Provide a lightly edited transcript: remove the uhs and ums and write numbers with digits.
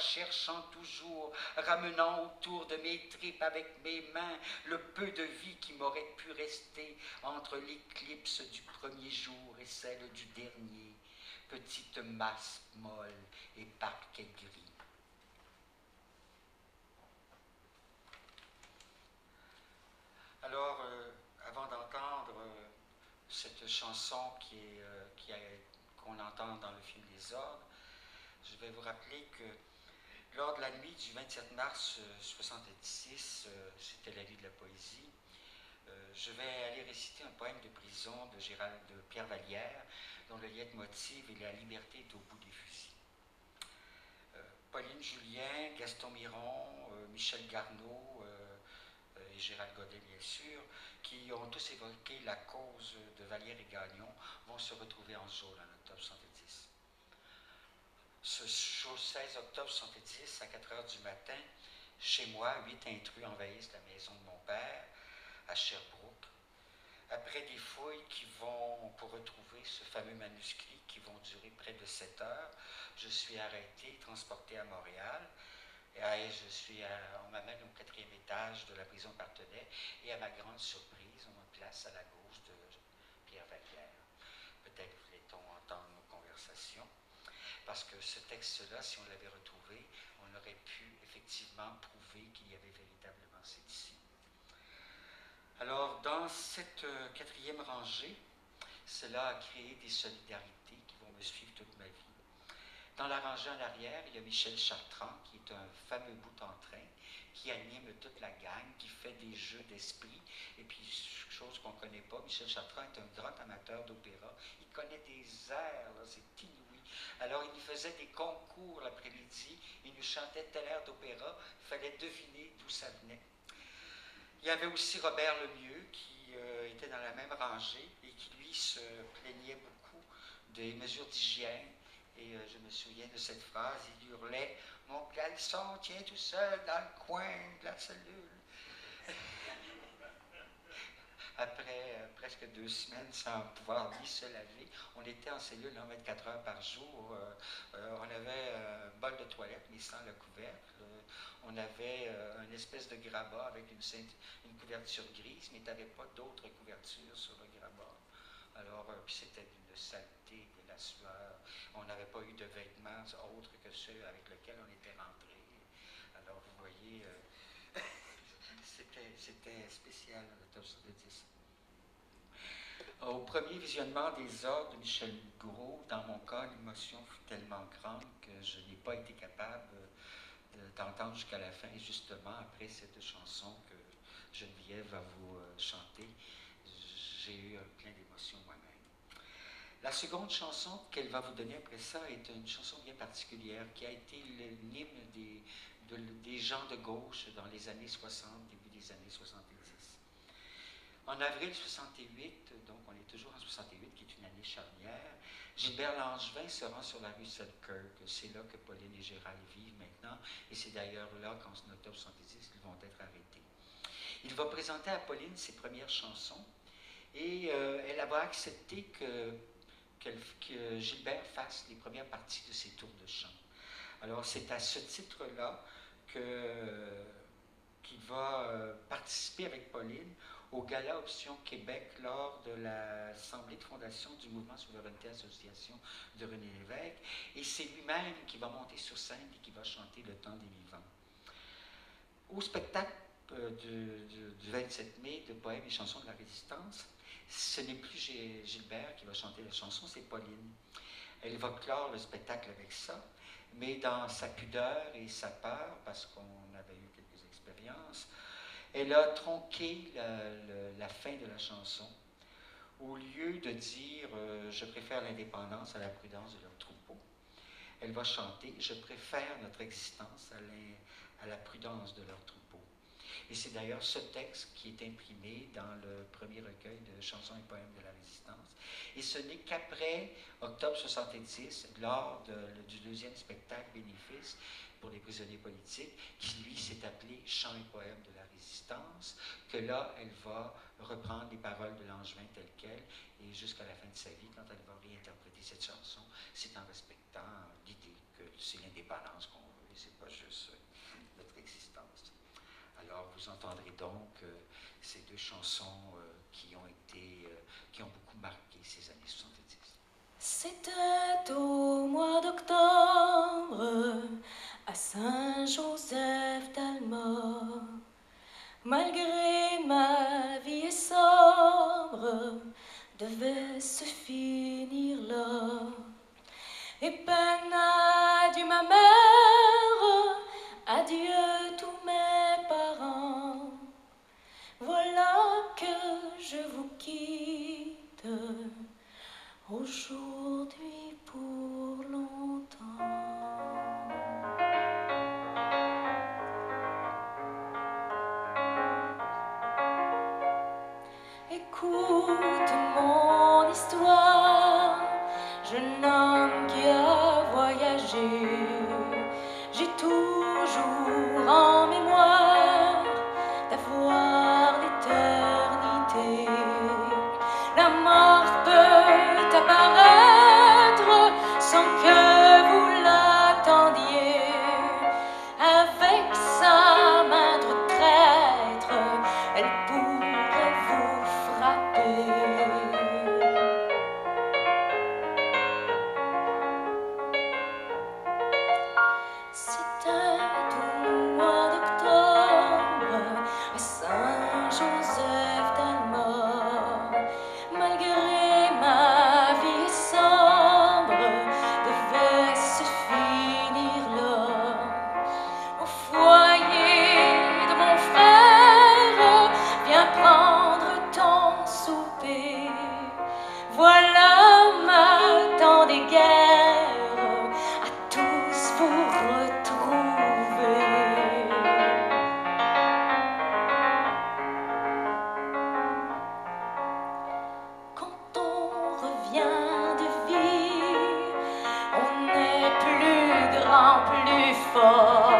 cherchant toujours, ramenant autour de mes tripes avec mes mains le peu de vie qui m'aurait pu rester entre l'éclipse du premier jour et celle du dernier, petite masse molle et parquet gris. Alors, avant d'entendre cette chanson qu'on entend dans le film Les Ordres, je vais vous rappeler que lors de la nuit du 27 mars 1976, c'était la nuit de la poésie, je vais aller réciter un poème de prison de Pierre Vallière, dont le leitmotiv est la liberté est au bout des fusils. Pauline Julien, Gaston Miron, Michel Garneau et Gérald Godet, bien sûr, qui ont tous évoqué la cause de Vallière et Gagnon, vont se retrouver en jour en octobre 1970. Ce 16 octobre 1970, à 4 heures du matin, chez moi, 8 intrus envahissent la maison de mon père, à Sherbrooke. Après des fouilles qui vont, pour retrouver ce fameux manuscrit, qui vont durer près de 7 heures, je suis arrêté, transporté à Montréal. On m'amène au 4e étage de la prison Parthenay et à ma grande surprise, on me place à la gauche de Pierre Vallière. Peut-être voulait-on entendre nos conversations, parce que ce texte-là, si on l'avait retrouvé, on aurait pu effectivement prouver qu'il y avait véritablement cette ici. Alors, dans cette 4e rangée, cela a créé des solidarités qui vont me suivre toute ma vie. Dans la rangée en arrière, il y a Michel Chartrand, qui est un fameux bout en train, qui anime toute la gang, qui fait des jeux d'esprit. Et puis, chose qu'on ne connaît pas, Michel Chartrand est un grand amateur d'opéra. Il connaît des airs, c'est inouï. Alors, il nous faisait des concours l'après-midi, il nous chantait tel air d'opéra, il fallait deviner d'où ça venait. Il y avait aussi Robert Lemieux, qui était dans la même rangée et qui, lui, se plaignait beaucoup des mesures d'hygiène. Et je me souviens de cette phrase, il hurlait « Mon caleçon tient tout seul dans le coin de la cellule. » Après presque 2 semaines sans pouvoir ni se laver, on était en cellule 24 heures par jour. On avait un bol de toilette, mais sans le couvercle. On avait une espèce de grabat avec une couverture grise, mais tu n'avais pas d'autre couverture sur le grabat. Alors, puis c'était d'une saleté, de la sueur. On n'avait pas eu de vêtements autres que ceux avec lesquels on était rentré. Alors, vous voyez, c'était spécial, l'octobre 1970. Au premier visionnement des Ordres de Michel Gros, dans mon cas, l'émotion fut tellement grande que je n'ai pas été capable d'entendre jusqu'à la fin. Et justement, après cette chanson que Geneviève va vous chanter, j'ai eu plein d'émotions moi-même. La seconde chanson qu'elle va vous donner après ça est une chanson bien particulière qui a été l'hymne des gens de gauche dans les années 60, début des années 70. En avril 68, donc on est toujours en 68, qui est une année charnière, Gilbert Langevin se rend sur la rue Selkirk. C'est là que Pauline et Gérald vivent maintenant, et c'est d'ailleurs là qu'en octobre 70, ils vont être arrêtés. Il va présenter à Pauline ses premières chansons, et elle va accepter que Gilbert fasse les premières parties de ses tours de chant. Alors c'est à ce titre-là qu'il va participer avec Pauline au Gala Option Québec lors de l'Assemblée de fondation du Mouvement Souveraineté Association de René Lévesque, et c'est lui-même qui va monter sur scène et qui va chanter Le temps des vivants. Au spectacle du 27 mai de Poèmes et chansons de la Résistance, ce n'est plus Gilbert qui va chanter la chanson, c'est Pauline. Elle va clore le spectacle avec ça, mais dans sa pudeur et sa peur, parce qu'on avait eu quelques expériences, elle a tronqué la fin de la chanson. Au lieu de dire « je préfère l'indépendance à la prudence de leur troupeau », elle va chanter « je préfère notre existence à la prudence de leur troupeau ». Et c'est d'ailleurs ce texte qui est imprimé dans le premier recueil de chansons et poèmes de la Résistance. Et ce n'est qu'après octobre 70, lors du deuxième spectacle bénéfice pour les prisonniers politiques, qui lui s'est appelé Chants et poèmes de la Résistance, que là, elle va reprendre les paroles de Langevin telles quelles, et jusqu'à la fin de sa vie, quand elle va réinterpréter cette chanson, c'est en respectant l'idée que c'est l'indépendance qu'on veut, c'est Alors vous entendrez donc ces deux chansons qui ont beaucoup marqué ces années 70. C'était au mois d'octobre, à Saint-Joseph-d'Alma. Malgré ma vie sobre, devait se finir là. Et peine adieu ma mère, adieu tous mes parents. Voilà que je vous quitte aujourd'hui pour longtemps. Écoute mon histoire, jeune homme qui a voyagé. J'ai toujours en mémoire d'avoir l'éternité. La mort peut apparaître sans que vous l'attendiez. Avec sa main de traître, elle pourrait vous frapper. C'était au mois d'octobre à Saint-Joseph-d'Alma. Malgré ma vie sombre, devait se finir là. Au foyer de mon frère, viens prendre ton souper. Voilà ma temps des guerres, à tous vous retrouver. Quand on revient de vie, on est plus grand, plus fort.